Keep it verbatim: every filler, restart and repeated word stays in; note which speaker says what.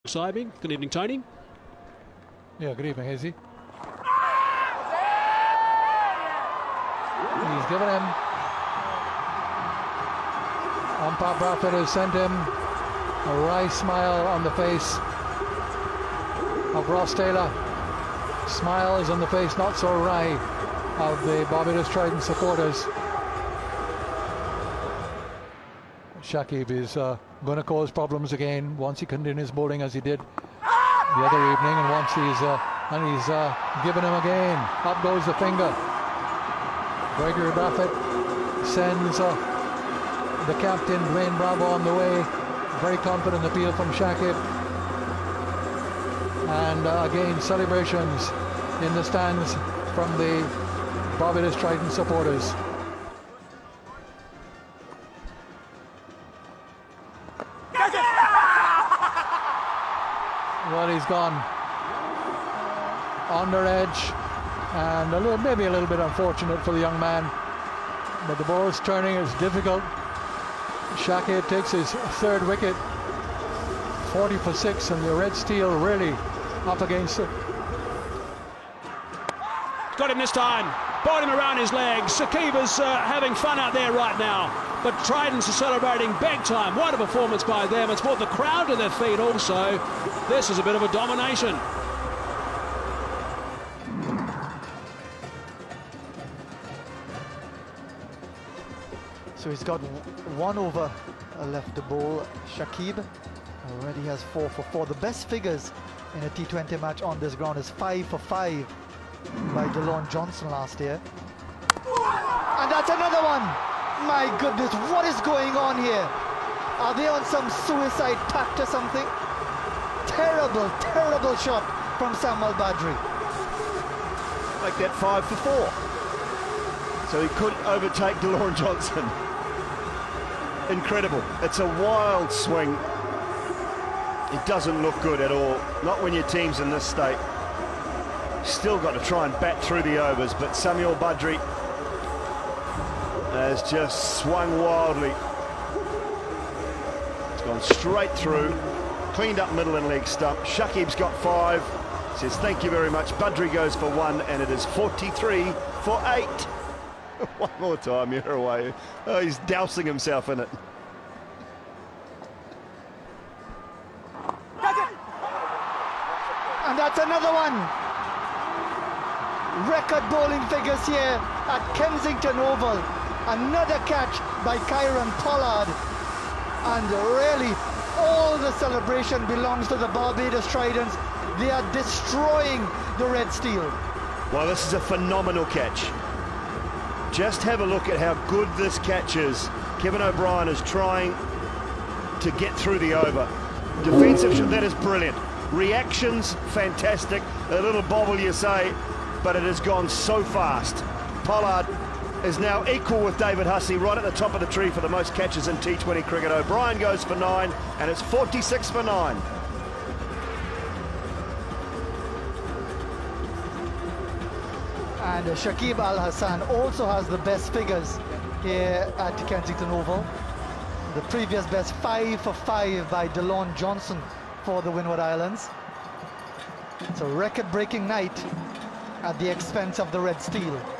Speaker 1: Sibing. Good evening, Tony.
Speaker 2: Yeah, good evening, Hazy. He's given him. Umpire Bradford has sent him a wry smile on the face of Ross Taylor. Smiles on the face, not so wry, of the Barbados Trident supporters. Shakib is uh, going to cause problems again once he continues bowling as he did the other evening, and once he's uh, and he's uh, given him again. Up goes the finger. Gregory Bradford sends uh, the captain Dwayne Bravo on the way. Very confident appeal from Shakib, and uh, again celebrations in the stands from the Barbados Trident supporters. Well, he's gone under edge, and a little, maybe a little bit unfortunate for the young man, but the ball's turning. It's difficult. Shakib takes his third wicket, forty for six, and the red steel really up against it.
Speaker 1: Got him this time. Bowled him around his legs. Shakib is uh, having fun out there right now. But Tridents are celebrating big time. What a performance by them. It's brought the crowd to their feet also. This is a bit of a domination.
Speaker 3: So he's got one over left to bowl. Shakib already has four for four. The best figures in a T twenty match on this ground is five for five by DeLon Johnson last year. And that's another one. My goodness, what is going on here? Are they on some suicide pact or something? Terrible, terrible shot from Sam Al-Badri.
Speaker 4: Make that five for four. So he could overtake DeLon Johnson. Incredible. It's a wild swing. It doesn't look good at all. Not when your team's in this state. Still got to try and bat through the overs, but Samuel Badri has just swung wildly. It's gone straight through, cleaned up middle and leg stump. Shakib's got five, says thank you very much. Badri goes for one, and it is forty-three for eight. One more time, you're away. Oh, he's dousing himself in it.
Speaker 3: And that's another one. Record bowling figures here at Kensington Oval. Another catch by Kieron Pollard. And really, all the celebration belongs to the Barbados Tridents. They are destroying the red steel.
Speaker 4: Well, this is a phenomenal catch. Just have a look at how good this catch is. Kevin O'Brien is trying to get through the over. Defensive, that is brilliant. Reactions, fantastic. A little bobble, you say, but it has gone so fast. Pollard is now equal with David Hussey, right at the top of the tree for the most catches in T twenty cricket. O'Brien goes for nine, and it's forty-six for nine.
Speaker 3: And uh, Shakib Al Hasan also has the best figures here at Kensington Oval. The previous best, five for five by DeLon Johnson for the Windward Islands. It's a record-breaking night at the expense of the red steel.